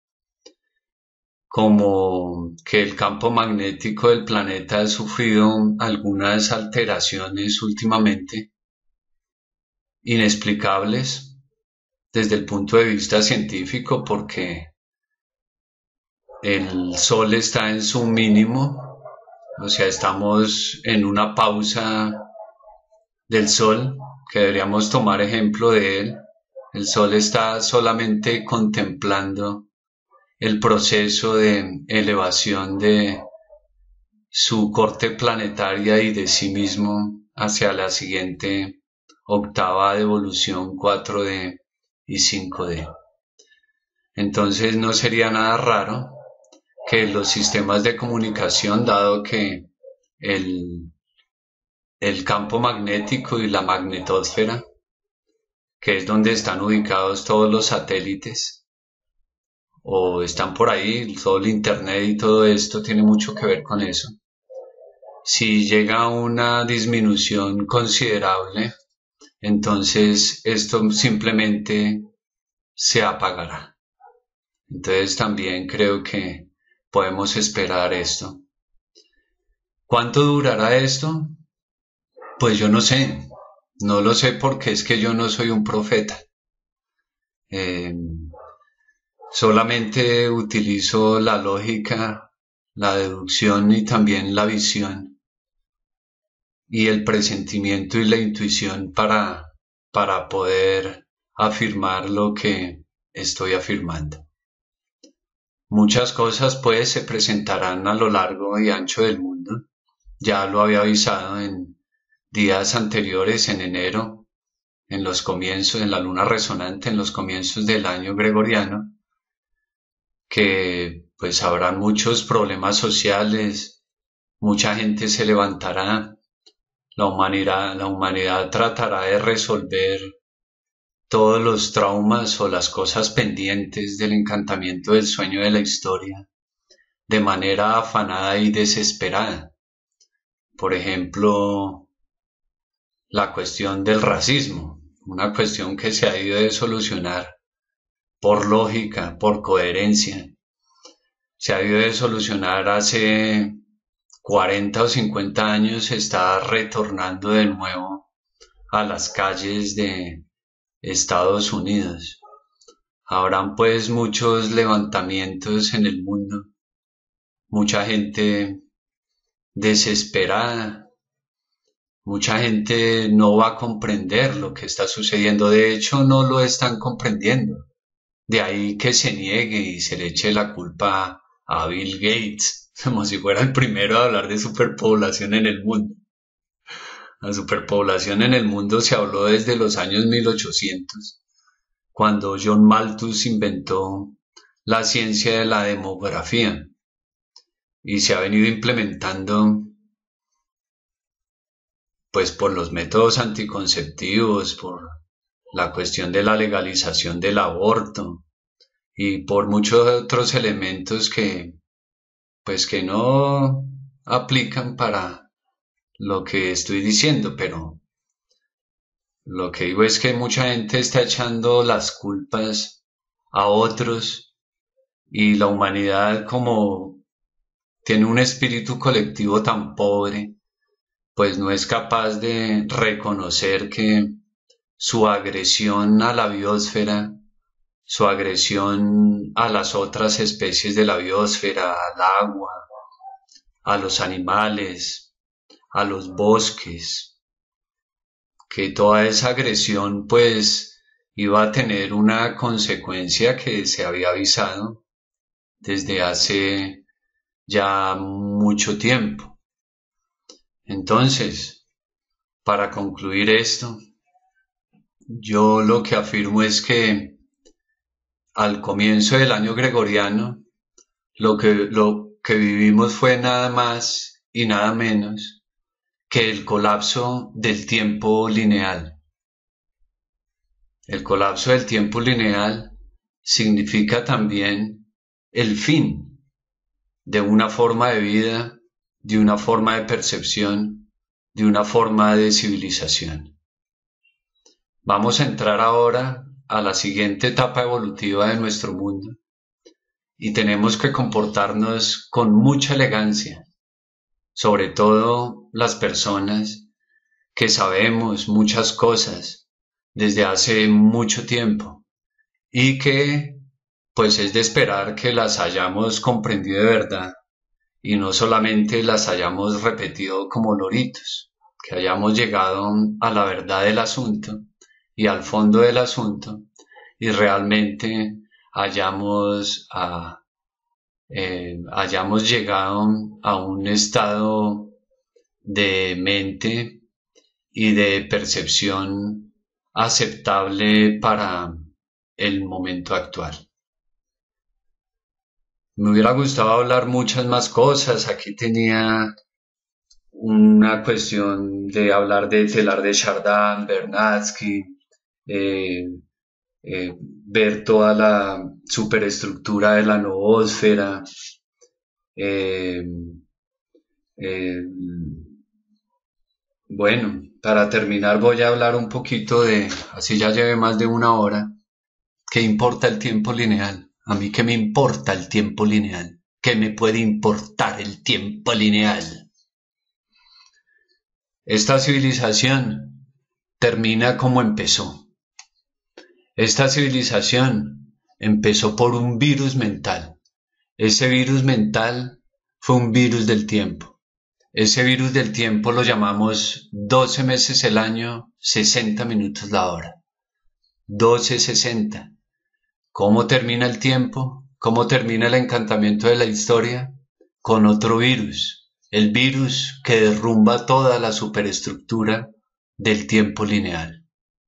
como que el campo magnético del planeta ha sufrido algunas alteraciones últimamente inexplicables desde el punto de vista científico, porque el Sol está en su mínimo, o sea, estamos en una pausa del Sol, que deberíamos tomar ejemplo de él. El Sol está solamente contemplando el proceso de elevación de su corte planetaria y de sí mismo hacia la siguiente octava de evolución 4D y 5D. Entonces no sería nada raro que los sistemas de comunicación, dado que el, el campo magnético y la magnetosfera, que es donde están ubicados todos los satélites, o están por ahí, todo el internet y todo esto tiene mucho que ver con eso. Si llega a una disminución considerable, entonces esto simplemente se apagará. Entonces también creo que podemos esperar esto. ¿Cuánto durará esto? Pues yo no sé. No lo sé porque es que yo no soy un profeta. Eh, Solamente utilizo la lógica, la deducción y también la visión y el presentimiento y la intuición para poder afirmar lo que estoy afirmando. Muchas cosas pues se presentarán a lo largo y ancho del mundo. Ya lo había avisado en días anteriores, en enero, en los comienzos, en la luna resonante, en los comienzos del año gregoriano, que pues habrá muchos problemas sociales, mucha gente se levantará, la humanidad tratará de resolver todos los traumas o las cosas pendientes del encantamiento del sueño de la historia de manera afanada y desesperada. Por ejemplo, la cuestión del racismo, una cuestión que se ha ido de solucionar por lógica, por coherencia. Se ha ido de solucionar hace 40 o 50 años, se está retornando de nuevo a las calles de Estados Unidos. Habrán pues muchos levantamientos en el mundo, mucha gente desesperada, mucha gente no va a comprender lo que está sucediendo, de hecho no lo están comprendiendo. De ahí que se niegue y se le eche la culpa a Bill Gates, como si fuera el primero a hablar de superpoblación en el mundo. La superpoblación en el mundo se habló desde los años 1800, cuando John Malthus inventó la ciencia de la demografía y se ha venido implementando pues por los métodos anticonceptivos, por la cuestión de la legalización del aborto y por muchos otros elementos que pues que no aplican para lo que estoy diciendo, pero lo que digo es que mucha gente está echando las culpas a otros y la humanidad, como tiene un espíritu colectivo tan pobre, pues no es capaz de reconocer que su agresión a la biosfera, su agresión a las otras especies de la biosfera, al agua, a los animales, a los bosques, que toda esa agresión pues iba a tener una consecuencia que se había avisado desde hace ya mucho tiempo. Entonces, para concluir esto, yo lo que afirmo es que al comienzo del año gregoriano, lo que vivimos fue nada más y nada menos que el colapso del tiempo lineal. El colapso del tiempo lineal significa también el fin de una forma de vida, de una forma de percepción, de una forma de civilización. Vamos a entrar ahora a la siguiente etapa evolutiva de nuestro mundo y tenemos que comportarnos con mucha elegancia, sobre todo las personas que sabemos muchas cosas desde hace mucho tiempo y que pues es de esperar que las hayamos comprendido de verdad y no solamente las hayamos repetido como loritos. que hayamos llegado a la verdad del asunto y al fondo del asunto y realmente hayamos llegado a un estado de mente y de percepción aceptable para el momento actual. Me hubiera gustado hablar muchas más cosas. Aquí tenía una cuestión de hablar de Teilhard de Chardin, Vernadsky, eh, ver toda la superestructura de la noósfera. eh, eh, bueno, para terminar voy a hablar un poquito de, así ya llevé más de una hora, ¿qué importa el tiempo lineal? A mí qué me importa el tiempo lineal. ¿Qué me puede importar el tiempo lineal? Esta civilización termina como empezó. Esta civilización empezó por un virus mental. Ese virus mental fue un virus del tiempo. Ese virus del tiempo lo llamamos 12 meses el año, 60 minutos la hora. 12:60. ¿Cómo termina el tiempo? ¿Cómo termina el encantamiento de la historia? Con otro virus. El virus que derrumba toda la superestructura del tiempo lineal.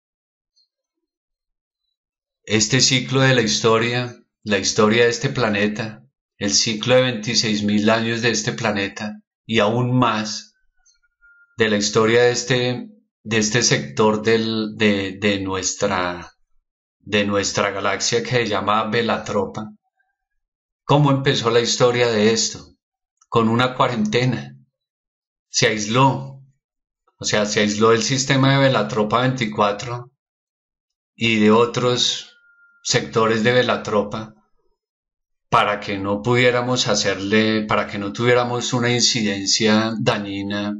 Este ciclo de la historia de este planeta, el ciclo de 26.000 años de este planeta y aún más de la historia de este sector de nuestra galaxia que se llama Velatropa. ¿Cómo empezó la historia de esto? Con una cuarentena. Se aisló, se aisló del sistema de Velatropa 24 y de otros sectores de Velatropa para que no tuviéramos una incidencia dañina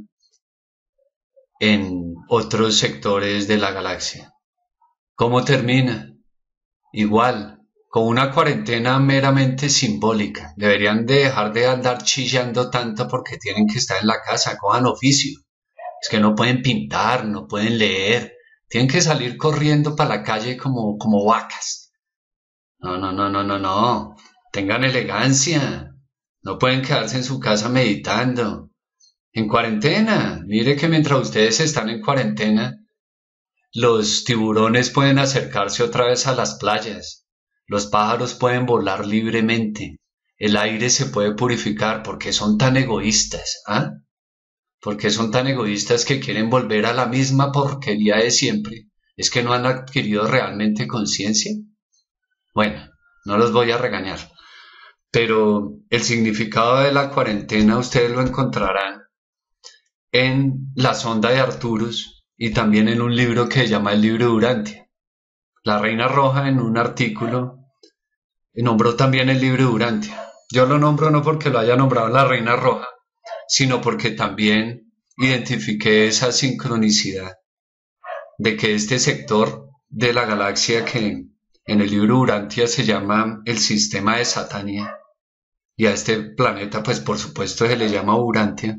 en otros sectores de la galaxia. ¿Cómo termina? Igual, con una cuarentena meramente simbólica. Deberían de dejar de andar chillando tanto porque tienen que estar en la casa, cojan oficio. Es que no pueden pintar, no pueden leer, tienen que salir corriendo para la calle como vacas. No, no, no, no, no, no. Tengan elegancia. No pueden quedarse en su casa meditando. En cuarentena. Mire que mientras ustedes están en cuarentena, los tiburones pueden acercarse otra vez a las playas. Los pájaros pueden volar libremente. El aire se puede purificar porque son tan egoístas, ¿ah? Porque son tan egoístas que quieren volver a la misma porquería de siempre. ¿Es que no han adquirido realmente conciencia? Bueno, no los voy a regañar, pero el significado de la cuarentena ustedes lo encontrarán en la sonda de Arcturus y también en un libro que se llama el libro de Urantia. La Reina Roja en un artículo nombró también el libro de Urantia. Yo lo nombro no porque lo haya nombrado la Reina Roja, sino porque también identifiqué esa sincronicidad de que este sector de la galaxia que en el libro Urantia se llama el sistema de Satania, y a este planeta pues por supuesto se le llama Urantia,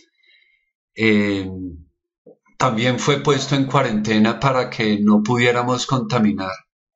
también fue puesto en cuarentena para que no pudiéramos contaminar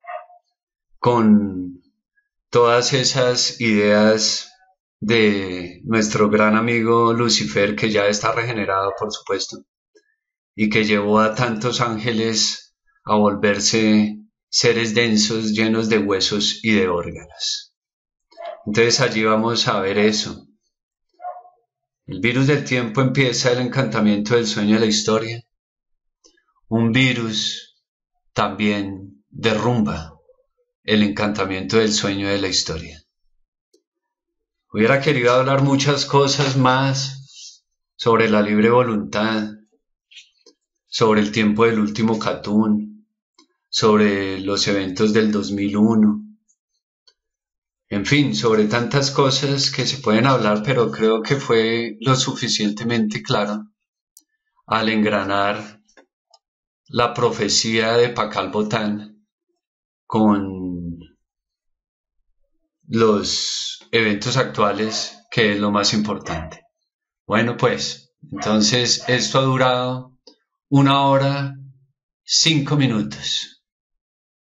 con todas esas ideas de nuestro gran amigo Lucifer, que ya está regenerado por supuesto, y que llevó a tantos ángeles a volverse seres densos llenos de huesos y de órganos. Entonces allí vamos a ver eso. El virus del tiempo empieza el encantamiento del sueño de la historia. Un virus también derrumba el encantamiento del sueño de la historia. Hubiera querido hablar muchas cosas más sobre la libre voluntad, sobre el tiempo del último Catún, sobre los eventos del 2001, en fin, sobre tantas cosas que se pueden hablar, pero creo que fue lo suficientemente claro al engranar la profecía de Pakal Botán con los eventos actuales, que es lo más importante. Bueno, pues, Entonces, esto ha durado 1 hora, 5 minutos.